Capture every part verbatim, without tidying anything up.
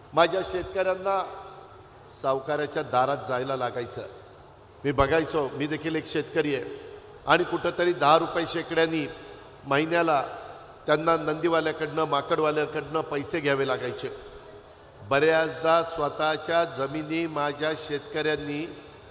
माझ्या शेतकऱ्यांना सावकाराच्या दारात जायला लागायचं। मी बघायचो, मी देखील एक शेतकरी आहे आणि कुठंतरी दहा रुपये शेकड्यांनी महिन्याला त्यांना नंदीवाल्याकडनं माकडवाल्याकडनं पैसे घ्यावे लागायचे। बऱ्याचदा स्वतःच्या जमिनी माझ्या शेतकऱ्यांनी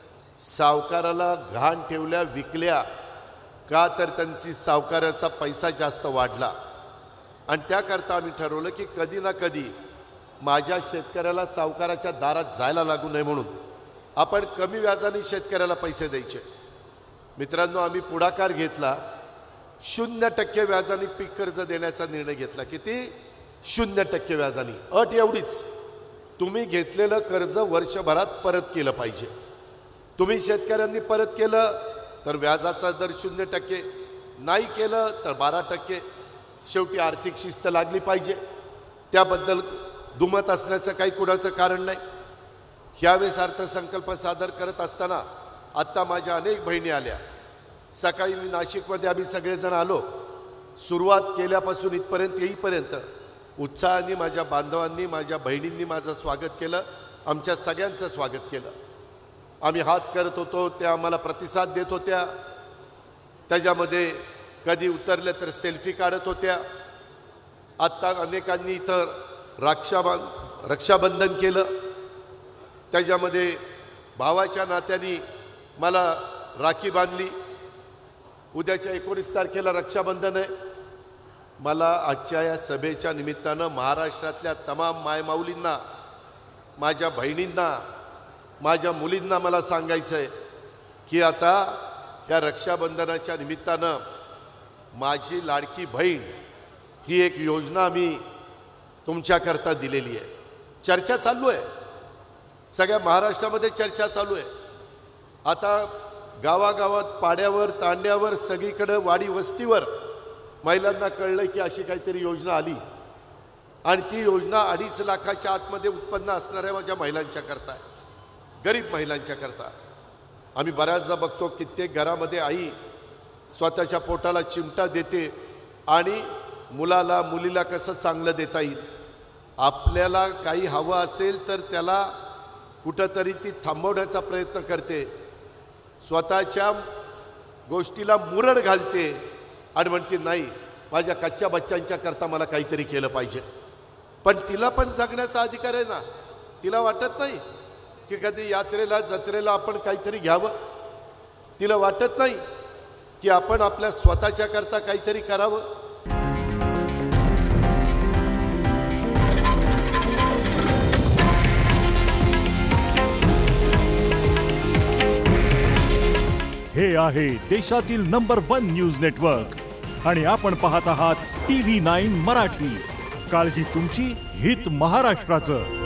सावकाराला घाण ठेवल्या, विकल्या, का तर त्यांची सावकाराचा पैसा जास्त वाढला। आणि त्याकरता आम्ही ठरवलं की कधी ना कधी माझ्या शेतकऱ्याला सावकाराच्या दारात जायला लागू नये म्हणून आपण कमी व्याजाने शेतकऱ्याला पैसे द्यायचे। मित्रांनो, आम्ही पुढाकार घेतला, शून्य टक्के व्याजाने पीक कर्ज देण्याचा निर्णय घेतला। किती? शून्य टक्के व्याजाने। अट एवढीच, तुम्ही घेतलेलं कर्ज वर्षभरात परत केलं पाहिजे। तुम्ही शेतकऱ्यांनी परत केलं तर व्याजाचा दर शून्य टक्के, नाही केलं तर बारा टक्के। शेवटी आर्थिक शिस्त लागली पाहिजे, त्याबद्दल दुमत असण्याचं काही कुणाचं कारण नाही। ह्यावेळेस अर्थसंकल्प सादर करत असताना आत्ता माझ्या अनेक बहिणी आल्या। सकाळी मी नाशिकमध्ये आम्ही सगळेजण आलो, सुरुवात केल्यापासून इथपर्यंत येईपर्यंत उत्साहाने माझ्या बांधवांनी, माझ्या बहिणींनी माझं स्वागत केलं, आमच्या सगळ्यांचं स्वागत केलं। आम्ही हात करत होतो, त्या आम्हाला प्रतिसाद देत होत्या, त्याच्यामध्ये कधी उतरले तर सेल्फी काढत होत्या। आत्ता अनेकांनी इथं रक्षाबं रक्षाबंधन केलं, त्याच्यामध्ये भावाच्या नात्याने मला राखी बांधली। उद्याच्या एकोणीस तारखेला रक्षाबंधन आहे। मला आजच्या या सभेच्या निमित्तानं महाराष्ट्रातल्या तमाम मायमाऊलींना, माझ्या बहिणींना, माझ्या मुलींना मला सांगायचं आहे की आता या रक्षाबंधनाच्या निमित्तानं माझी लाडकी बहीण ही एक योजना आम्ही तुमच्याकरता दिलेली आहे। चर्चा चालू आहे, सगळ्या महाराष्ट्रामध्ये चर्चा चालू आहे। आता गावागावात, पाड्यावर, तांड्यावर, सगळीकडे वाडी वस्तीवर महिलांना कळलं की अशी काहीतरी योजना आली आणि ती योजना अडीच लाखाच्या आतमध्ये उत्पन्न असणाऱ्या माझ्या महिलांच्या करता आहे, गरीब महिलांच्या करता। आम्ही बऱ्याचदा बघतो कित्येक घरामध्ये आई स्वतःच्या पोटाला चिमटा देते आणि मुलाला, मुलीला कसं चांगलं देता येईल। आपल्याला काही हवं असेल तर त्याला कुठंतरी ती थांबवण्याचा प्रयत्न करते, स्वतःच्या गोष्टीला मुरड घालते आणि म्हणते नाही, माझ्या कच्च्या बच्चांच्या करता मला काहीतरी केलं पाहिजे। पण तिला पण जगण्याचा अधिकार आहे ना। तिला वाटत नाही की कधी यात्रेला, जत्रेला आपण काहीतरी घ्यावं। तिला वाटत नाही की आपण आपल्या स्वतःच्या करता काहीतरी करावं। हे आहे देशातील नंबर वन न्यूज नेटवर्क आणि आपण पाहत आहात टी व्ही नाईन मराठी। काळजी तुमची, हित महाराष्ट्राचं।